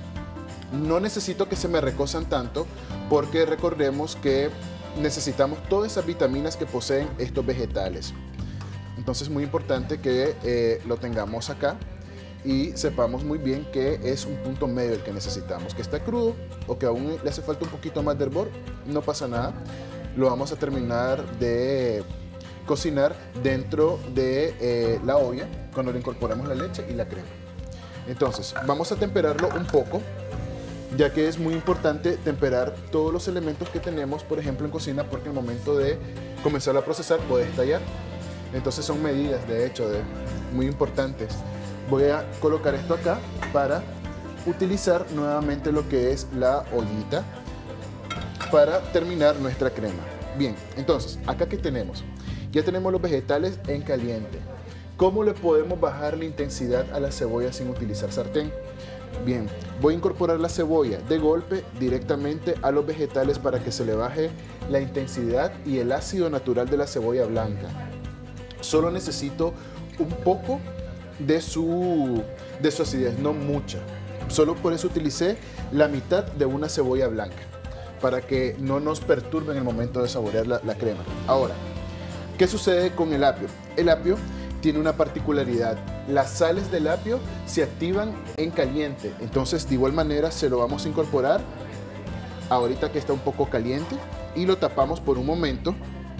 No necesito que se me recosan tanto porque recordemos que necesitamos todas esas vitaminas que poseen estos vegetales. Entonces es muy importante que eh, lo tengamos acá y sepamos muy bien que es un punto medio el que necesitamos. Que está crudo o que aún le hace falta un poquito más de hervor, no pasa nada. Lo vamos a terminar de cocinar dentro de eh, la olla cuando le incorporamos la leche y la crema. Entonces vamos a temperarlo un poco, ya que es muy importante temperar todos los elementos que tenemos, por ejemplo en cocina, porque al momento de comenzar a procesar puede estallar. Entonces son medidas, de hecho, de, muy importantes. Voy a colocar esto acá para utilizar nuevamente lo que es la ollita para terminar nuestra crema. Bien, entonces, acá que tenemos, ya tenemos los vegetales en caliente. ¿Cómo le podemos bajar la intensidad a la cebolla sin utilizar sartén? Bien, voy a incorporar la cebolla de golpe directamente a los vegetales para que se le baje la intensidad y el ácido natural de la cebolla blanca. Solo necesito un poco de su, de su acidez, no mucha. Solo por eso utilicé la mitad de una cebolla blanca, para que no nos perturbe en el momento de saborear la, la crema. Ahora, ¿qué sucede con el apio? El apio tiene una particularidad. Las sales del apio se activan en caliente. Entonces, de igual manera, se lo vamos a incorporar ahorita que está un poco caliente y lo tapamos por un momento.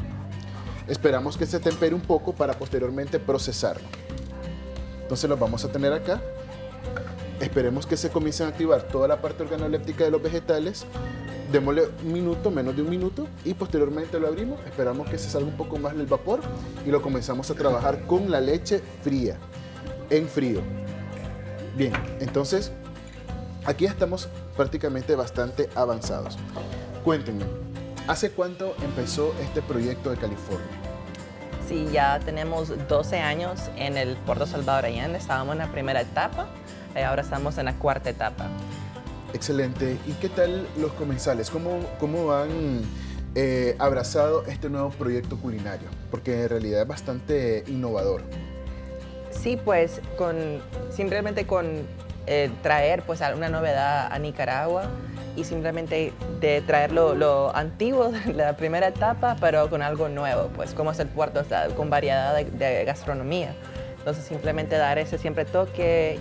Esperamos que se tempere un poco para posteriormente procesarlo. Entonces lo vamos a tener acá. Esperemos que se comiencen a activar toda la parte organoléptica de los vegetales. Démosle un minuto, menos de un minuto, y posteriormente lo abrimos. Esperamos que se salga un poco más el vapor y lo comenzamos a trabajar con la leche fría, en frío. Bien, entonces aquí ya estamos prácticamente bastante avanzados. Cuéntenme, ¿hace cuánto empezó este proyecto de California? Sí, ya tenemos doce años en el puerto Salvador Allende. Estábamos en la primera etapa y ahora estamos en la cuarta etapa. Excelente. ¿Y qué tal los comensales? ¿Cómo, cómo han eh, abrazado este nuevo proyecto culinario? Porque en realidad es bastante innovador. Sí, pues con, simplemente con eh, traer pues, una novedad a Nicaragua y simplemente de traer lo, lo antiguo de la primera etapa, pero con algo nuevo, pues como es el puerto, con variedad de, de gastronomía. Entonces simplemente dar ese siempre toque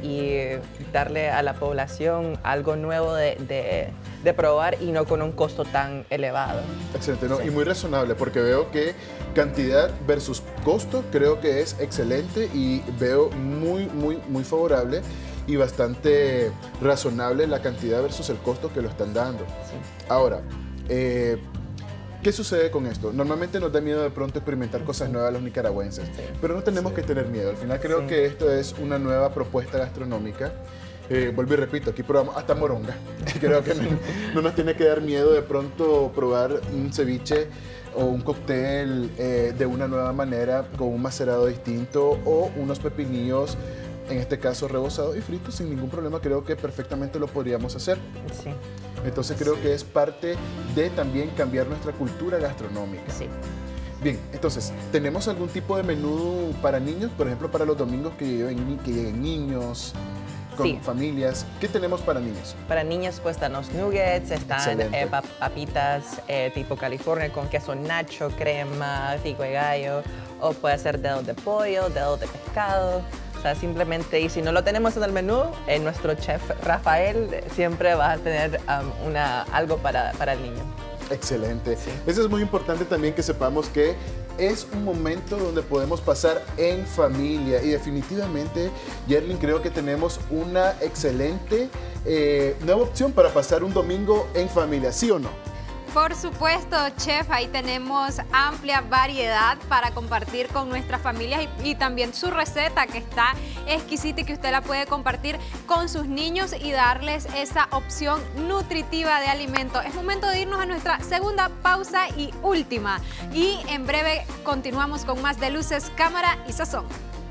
y darle a la población algo nuevo de, de, de probar y no con un costo tan elevado. Excelente, ¿no? Sí. Y muy razonable, porque veo que cantidad versus costo creo que es excelente y veo muy, muy, muy favorable y bastante razonable la cantidad versus el costo que lo están dando. Sí. Ahora, eh, ¿qué sucede con esto? Normalmente nos da miedo de pronto experimentar cosas nuevas a los nicaragüenses, Sí. pero no tenemos Sí. que tener miedo. Al final creo Sí. que esto es una nueva propuesta gastronómica. Eh, vuelvo y repito, aquí probamos hasta moronga. Creo que no, no nos tiene que dar miedo de pronto probar un ceviche o un cóctel eh, de una nueva manera, con un macerado distinto o unos pepinillos, en este caso rebozados y fritos, sin ningún problema. Creo que perfectamente lo podríamos hacer. Sí. Entonces creo que es parte de también cambiar nuestra cultura gastronómica. Sí. Bien, entonces, ¿tenemos algún tipo de menú para niños? Por ejemplo, para los domingos que lleguen, que lleguen niños, con Sí. familias. ¿Qué tenemos para niños? Para niños pues están los nuggets, están Excelente. eh, pap- papitas eh, tipo California con queso nacho, crema, pico de gallo, o puede ser dedos de pollo, dedos de pescado. O sea, simplemente, y si no lo tenemos en el menú, eh, nuestro chef Rafael siempre va a tener um, una, algo para, para el niño. Excelente. Sí. Eso es muy importante también, que sepamos que es un momento donde podemos pasar en familia y definitivamente, Yerlin, creo que tenemos una excelente eh, nueva opción para pasar un domingo en familia, ¿sí o no? Por supuesto, chef, ahí tenemos amplia variedad para compartir con nuestras familias y, y también su receta, que está exquisita y que usted la puede compartir con sus niños y darles esa opción nutritiva de alimento. Es momento de irnos a nuestra segunda pausa y última. Y en breve continuamos con más de Luces, Cámara y Sazón.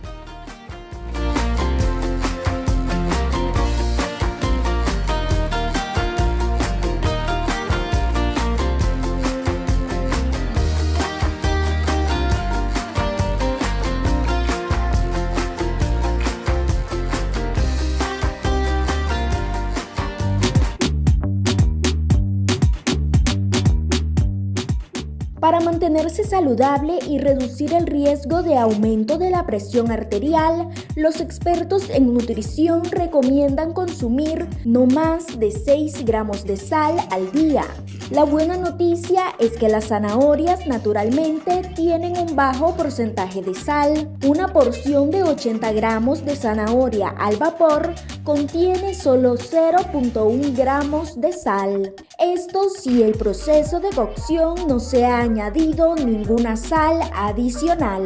Para mantenerse saludable y reducir el riesgo de aumento de la presión arterial, los expertos en nutrición recomiendan consumir no más de seis gramos de sal al día. La buena noticia es que las zanahorias naturalmente tienen un bajo porcentaje de sal. Una porción de ochenta gramos de zanahoria al vapor contiene solo cero punto uno gramos de sal. Esto si el proceso de cocción no se ha añadido ninguna sal adicional.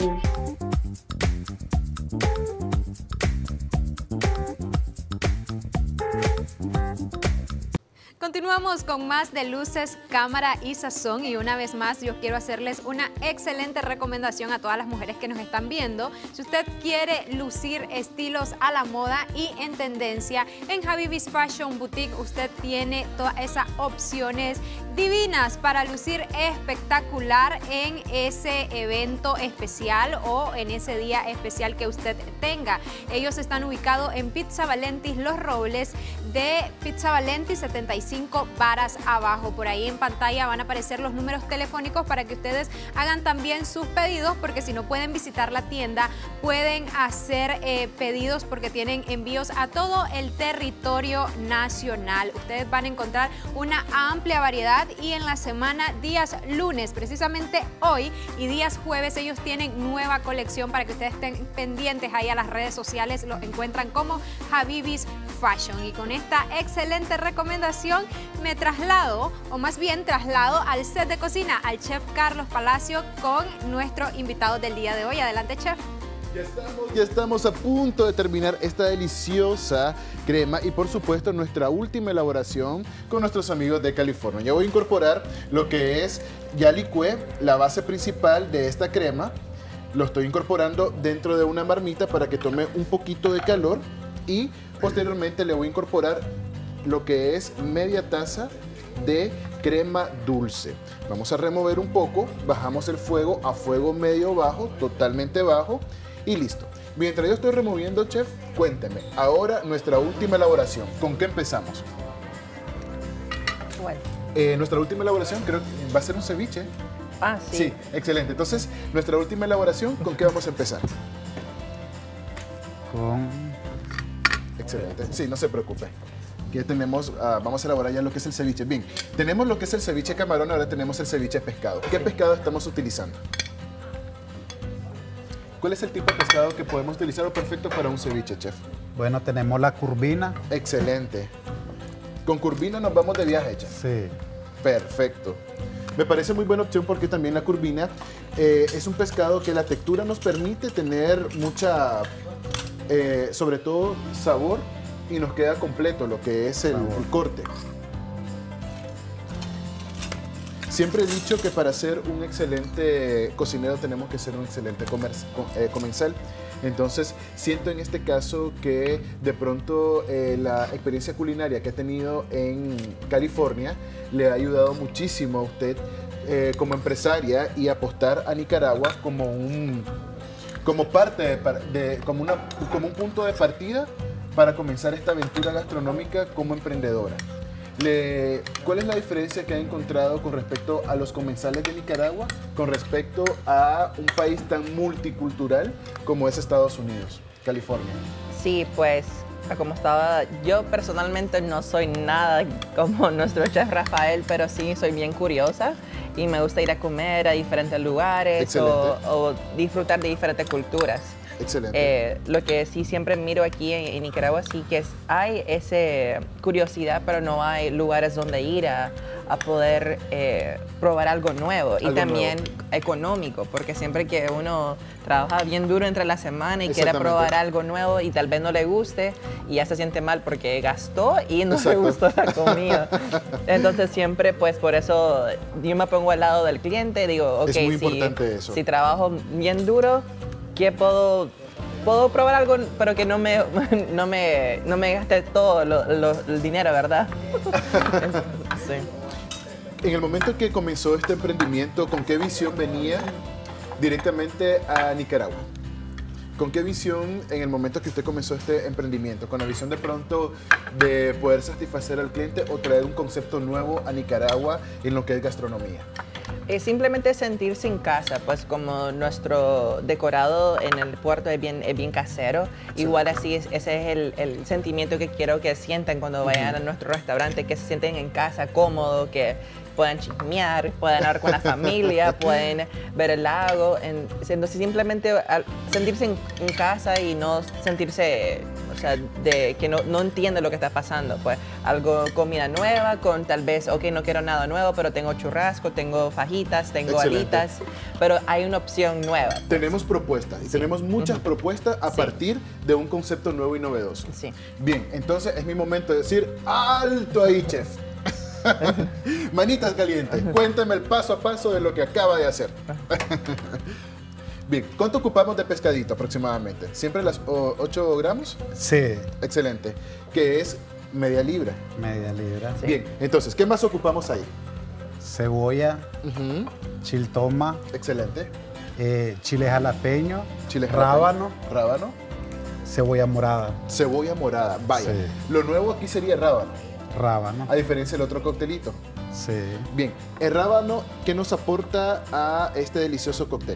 Continuamos con más de Luces, Cámara y Sazón, y una vez más yo quiero hacerles una excelente recomendación a todas las mujeres que nos están viendo. Si usted quiere lucir estilos a la moda y en tendencia, en Habibis Fashion Boutique usted tiene todas esas opciones divinas para lucir espectacular en ese evento especial o en ese día especial que usted tenga. Ellos están ubicados en Pizza Valentis Los Robles, de Pizza Valentis setenta y cinco varas abajo. Por ahí en pantalla van a aparecer los números telefónicos para que ustedes hagan también sus pedidos, porque si no pueden visitar la tienda, pueden hacer eh, pedidos porque tienen envíos a todo el territorio nacional. Ustedes van a encontrar una amplia variedad, y en la semana, días lunes, precisamente hoy, y días jueves, ellos tienen nueva colección para que ustedes estén pendientes ahí a las redes sociales. Lo encuentran como Habibis Fashion. Y con esta excelente recomendación me traslado, o más bien traslado al set de cocina, al chef Carlos Palacio con nuestro invitado del día de hoy. Adelante, chef. Ya estamos, ya estamos a punto de terminar esta deliciosa crema y por supuesto nuestra última elaboración con nuestros amigos de California. Ya voy a incorporar lo que es, ya licué la base principal de esta crema. Lo estoy incorporando dentro de una marmita para que tome un poquito de calor y posteriormente le voy a incorporar lo que es media taza de crema dulce. Vamos a remover un poco, bajamos el fuego a fuego medio bajo, totalmente bajo y listo. Mientras yo estoy removiendo, chef, cuénteme, ahora nuestra última elaboración, ¿con qué empezamos? Bueno. Eh, nuestra última elaboración creo que va a ser un ceviche. Ah, sí. Sí, excelente. Entonces, nuestra última elaboración, ¿con qué vamos a empezar? Con... Excelente. Sí, no se preocupe. Que tenemos, uh, vamos a elaborar ya lo que es el ceviche. Bien, tenemos lo que es el ceviche camarón, ahora tenemos el ceviche pescado. ¿Qué pescado estamos utilizando? ¿Cuál es el tipo de pescado que podemos utilizar o perfecto para un ceviche, chef? Bueno, tenemos la curvina. Excelente. Con curvina nos vamos de viaje, chef. Sí. Perfecto. Me parece muy buena opción porque también la curvina eh, es un pescado que la textura nos permite tener mucha, eh, sobre todo, sabor y nos queda completo lo que es el, el corte. Siempre he dicho que para ser un excelente cocinero tenemos que ser un excelente comer, eh, comensal. Entonces, siento en este caso que de pronto eh, la experiencia culinaria que ha tenido en California le ha ayudado muchísimo a usted eh, como empresaria y apostar a Nicaragua como un, como parte de, de como, una, como un punto de partida para comenzar esta aventura gastronómica como emprendedora. Le, ¿Cuál es la diferencia que ha encontrado con respecto a los comensales de Nicaragua con respecto a un país tan multicultural como es Estados Unidos, California? Sí, pues como estaba, yo personalmente no soy nada como nuestro chef Rafael, pero sí soy bien curiosa y me gusta ir a comer a diferentes lugares o, o disfrutar de diferentes culturas. Excelente. Eh, lo que sí siempre miro aquí en, en Nicaragua sí que es, hay esa curiosidad, pero no hay lugares donde ir a, a poder eh, probar algo nuevo y algo también nuevo. Económico, porque siempre que uno trabaja bien duro entre la semana y quiere probar algo nuevo y tal vez no le guste y ya se siente mal porque gastó y no le gustó la comida. Entonces siempre pues por eso yo me pongo al lado del cliente y digo, ok, es muy si, importante eso. si trabajo bien duro, ¿qué puedo, puedo probar algo, pero que no me, no me, no me gaste todo lo, lo, el dinero, ¿verdad? Sí. En el momento que comenzó este emprendimiento, ¿con qué visión venía directamente a Nicaragua? ¿Con qué visión en el momento que usted comenzó este emprendimiento? ¿Con la visión de pronto de poder satisfacer al cliente o traer un concepto nuevo a Nicaragua en lo que es gastronomía? Es simplemente sentirse en casa, pues como nuestro decorado en el puerto es bien, es bien casero, sí. Igual así es, ese es el, el sentimiento que quiero que sientan cuando vayan uh-huh. a nuestro restaurante, que se sienten en casa, cómodo, que puedan chismear, puedan hablar con la familia, pueden ver el lago, en, entonces simplemente sentirse en, en casa y no sentirse, o sea, de que no, no entiende lo que está pasando, pues algo, comida nueva, con tal vez, ok, no quiero nada nuevo, pero tengo churrasco, tengo fajitas, tengo Excelente. alitas, pero hay una opción nueva. Pues. Tenemos propuestas y sí. tenemos muchas uh-huh. propuestas a sí. partir de un concepto nuevo y novedoso. Sí. Bien, entonces es mi momento de decir, ¡alto ahí, chef! Manitas calientes, cuéntame el paso a paso de lo que acaba de hacer. Bien, ¿cuánto ocupamos de pescadito aproximadamente? ¿Siempre las ocho gramos? Sí. Excelente. Que es media libra. Media libra. Sí. Bien, entonces, ¿qué más ocupamos ahí? Cebolla, uh-huh. chiltoma. Excelente. Eh, chile jalapeño, chile rábano. Rábano. Cebolla morada. Cebolla morada, vaya. Sí. Lo nuevo aquí sería rábano. Rábano. A diferencia del otro coctelito. Sí. Bien, el rábano, ¿qué nos aporta a este delicioso cóctel?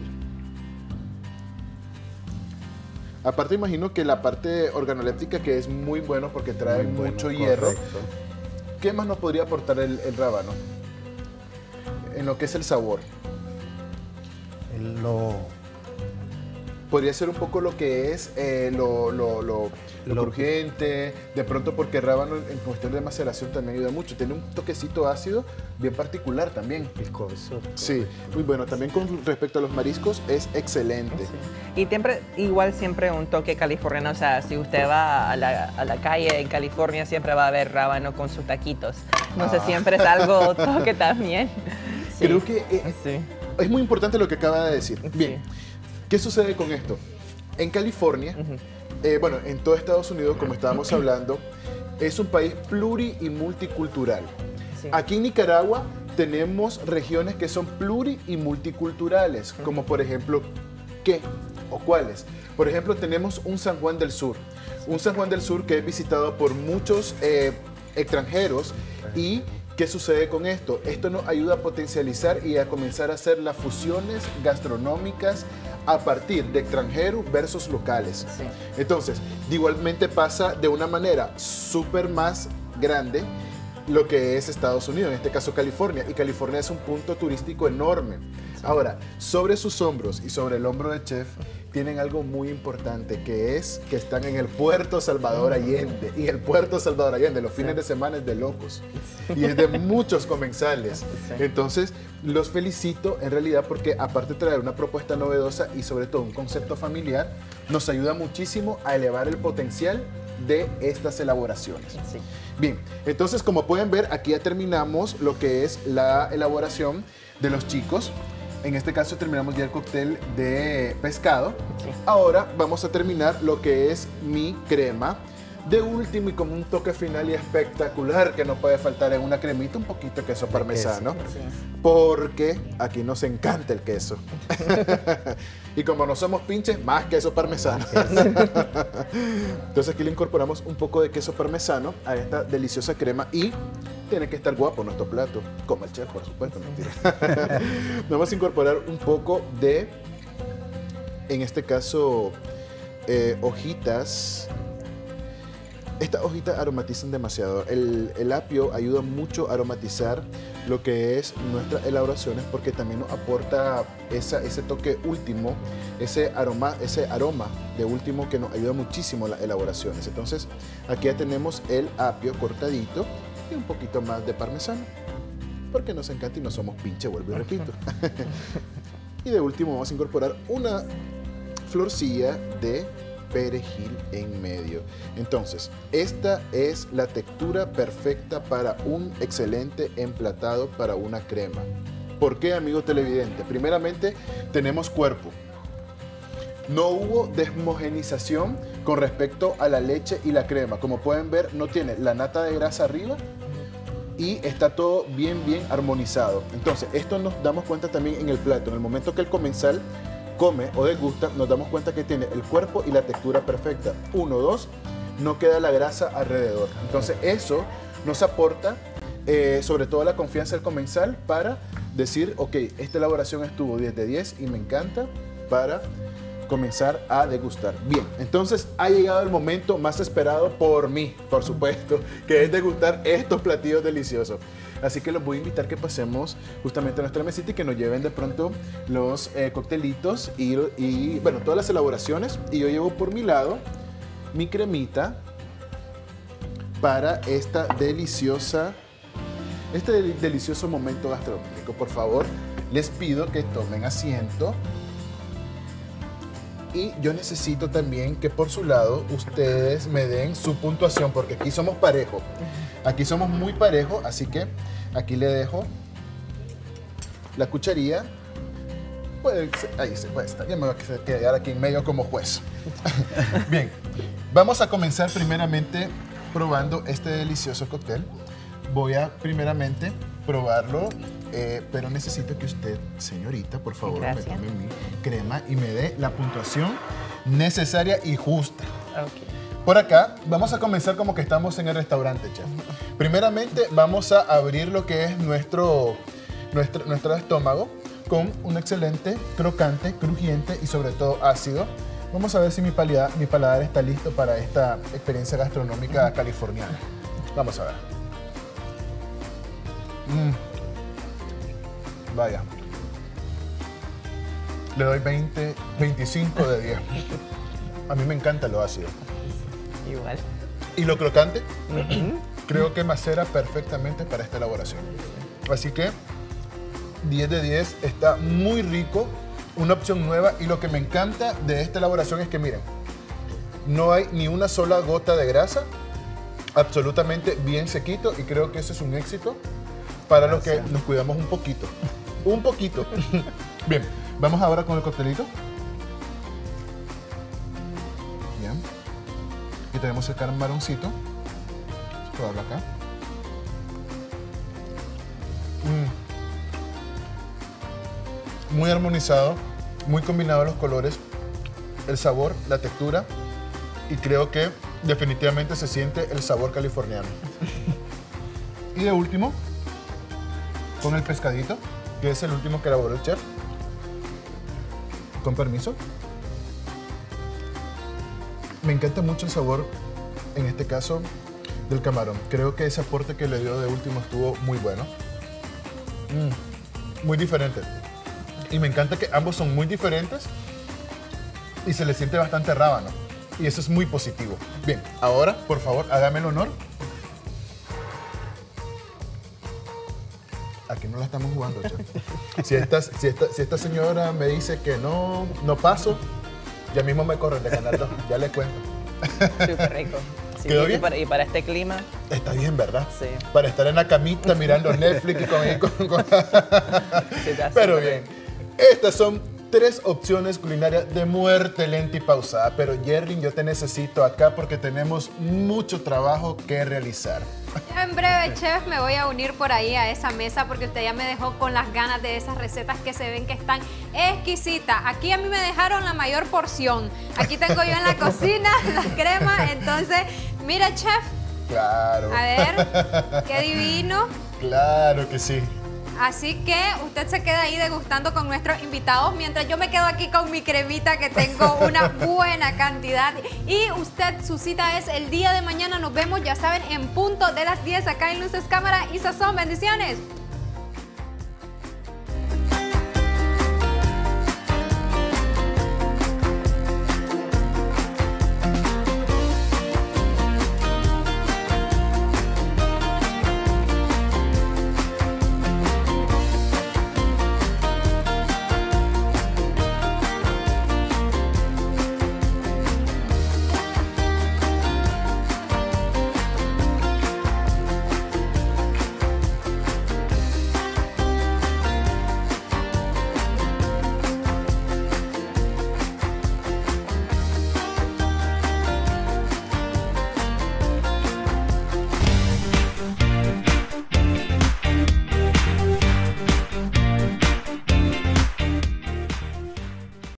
Aparte, imagino que la parte organoléptica, que es muy bueno porque trae muy mucho bueno, hierro. Correcto. ¿Qué más nos podría aportar el, el rábano? En lo que es el sabor. El, lo, podría ser un poco lo que es eh, lo, lo, lo, lo, lo crujiente, de pronto porque el rábano en cuestión de maceración también ayuda mucho. Tiene un toquecito ácido bien particular también. Picoso. Sí, muy bueno. También con respecto a los mariscos es excelente. Sí. Y siempre, igual siempre un toque californiano, o sea, si usted va a la, a la calle en California siempre va a haber rábano con sus taquitos. Entonces ah. siempre es algo toque también. Sí. Creo que eh, sí. es muy importante lo que acaba de decir. Bien, sí. ¿Qué sucede con esto? En California, uh-huh. eh, bueno, en todo Estados Unidos, como estábamos hablando, es un país pluri y multicultural. Sí. Aquí en Nicaragua tenemos regiones que son pluri y multiculturales, uh-huh. como por ejemplo, ¿qué o cuáles? Por ejemplo, tenemos un San Juan del Sur, un San Juan del Sur que es visitado por muchos eh, extranjeros. Y ¿qué sucede con esto? Esto nos ayuda a potencializar y a comenzar a hacer las fusiones gastronómicas a partir de extranjeros versus locales. Sí. Entonces, igualmente pasa de una manera súper más grande lo que es Estados Unidos, en este caso California, y California es un punto turístico enorme. Sí. Ahora, sobre sus hombros y sobre el hombro de Chef, tienen algo muy importante, que es que están en el Puerto Salvador Allende, y el Puerto Salvador Allende, los fines sí. de semana es de locos, y es de muchos comensales. Sí. Entonces, los felicito en realidad porque aparte de traer una propuesta novedosa y sobre todo un concepto familiar, nos ayuda muchísimo a elevar el potencial de estas elaboraciones. Sí. Bien, entonces como pueden ver, aquí ya terminamos lo que es la elaboración de los chicos. En este caso terminamos ya el cóctel de pescado. Sí. Ahora vamos a terminar lo que es mi crema. De último y como un toque final y espectacular que no puede faltar en una cremita, un poquito de queso parmesano. Queso. Sí. Porque aquí nos encanta el queso. Y como no somos pinches, más queso parmesano. Entonces aquí le incorporamos un poco de queso parmesano a esta deliciosa crema y tiene que estar guapo nuestro plato. Como el chef, por supuesto, mentira. Vamos a incorporar un poco de, en este caso, eh, hojitas. Estas hojitas aromatizan demasiado. El, el apio ayuda mucho a aromatizar lo que es nuestras elaboraciones porque también nos aporta esa, ese toque último, ese aroma, ese aroma de último que nos ayuda muchísimo en las elaboraciones. Entonces, aquí ya tenemos el apio cortadito y un poquito más de parmesano porque nos encanta y no somos pinche, vuelvo y repito. Y de último vamos a incorporar una florcilla de perejil en medio. Entonces, esta es la textura perfecta para un excelente emplatado para una crema. ¿Por qué, amigo televidente? Primeramente, tenemos cuerpo. No hubo deshomogeneización con respecto a la leche y la crema. Como pueden ver, no tiene la nata de grasa arriba y está todo bien, bien armonizado. Entonces, esto nos damos cuenta también en el plato. En el momento que el comensal come o degusta, nos damos cuenta que tiene el cuerpo y la textura perfecta. Uno, dos, no queda la grasa alrededor. Entonces eso nos aporta eh, sobre todo la confianza del comensal para decir, ok, esta elaboración estuvo diez de diez y me encanta para comenzar a degustar. Bien, entonces ha llegado el momento más esperado por mí, por supuesto, que es degustar estos platillos deliciosos. Así que los voy a invitar que pasemos justamente a nuestra mesita y que nos lleven de pronto los eh, coctelitos y, y, bueno, todas las elaboraciones. Y yo llevo por mi lado mi cremita para esta deliciosa, este del, delicioso momento gastronómico. Por favor, les pido que tomen asiento. Y yo necesito también que por su lado ustedes me den su puntuación, porque aquí somos parejos. Aquí somos muy parejos, así que aquí le dejo la cucharilla. Puede, ahí se puede estar. Ya me voy a quedar aquí en medio como juez. Bien, vamos a comenzar primeramente probando este delicioso cóctel. Voy a primeramente probarlo, eh, pero necesito que usted, señorita, por favor, Gracias. me tome mi crema y me dé la puntuación necesaria y justa. Okay. Por acá vamos a comenzar como que estamos en el restaurante, chef. Primeramente vamos a abrir lo que es nuestro, nuestro, nuestro estómago con un excelente crocante, crujiente y sobre todo ácido. Vamos a ver si mi paladar, mi paladar está listo para esta experiencia gastronómica californiana. Vamos a ver. Mm. Vaya. le doy veinte, veinticinco de diez. A mí me encanta lo ácido. Igual. Y lo crocante, creo que macera perfectamente para esta elaboración. Así que diez de diez, está muy rico, una opción nueva. Y lo que me encanta de esta elaboración es que miren, no hay ni una sola gota de grasa, absolutamente bien sequito, y creo que ese es un éxito para los que nos cuidamos un poquito. Un poquito. Bien, vamos ahora con el coctelito. Bien. Aquí tenemos el camaroncito. Probarlo acá. Mm. Muy armonizado, muy combinado los colores, el sabor, la textura, y creo que definitivamente se siente el sabor californiano. Y de último, con el pescadito, que es el último que elaboró el chef. Con permiso. Me encanta mucho el sabor, en este caso, del camarón. Creo que ese aporte que le dio de último estuvo muy bueno. Mm, muy diferente. Y me encanta que ambos son muy diferentes y se le siente bastante rábano. Y eso es muy positivo. Bien, ahora, por favor, hágame el honor. Aquí no la estamos jugando, chef. Si esta, si, esta, si esta señora me dice que no, no paso, ya mismo me corren de ganar dos. Ya les cuento. Súper rico. Sí, ¿Quedó y bien? Para, y para este clima. Está bien, ¿verdad? Sí. Para estar en la camita mirando Netflix y con... con, con... Sí, te hace Pero bien. bien, estas son tres opciones culinarias de muerte lenta y pausada. Pero Yerlin, yo te necesito acá porque tenemos mucho trabajo que realizar. En breve, chef, me voy a unir por ahí a esa mesa porque usted ya me dejó con las ganas de esas recetas que se ven que están exquisitas. Aquí a mí me dejaron la mayor porción. Aquí tengo yo en la cocina la crema. Entonces, mira, chef. Claro. A ver, qué divino. Claro que sí. Así que usted se queda ahí degustando con nuestros invitados mientras yo me quedo aquí con mi cremita, que tengo una buena cantidad. Y usted, su cita es el día de mañana. Nos vemos, ya saben, en punto de las diez acá en Luces, Cámara y Sazón. Bendiciones.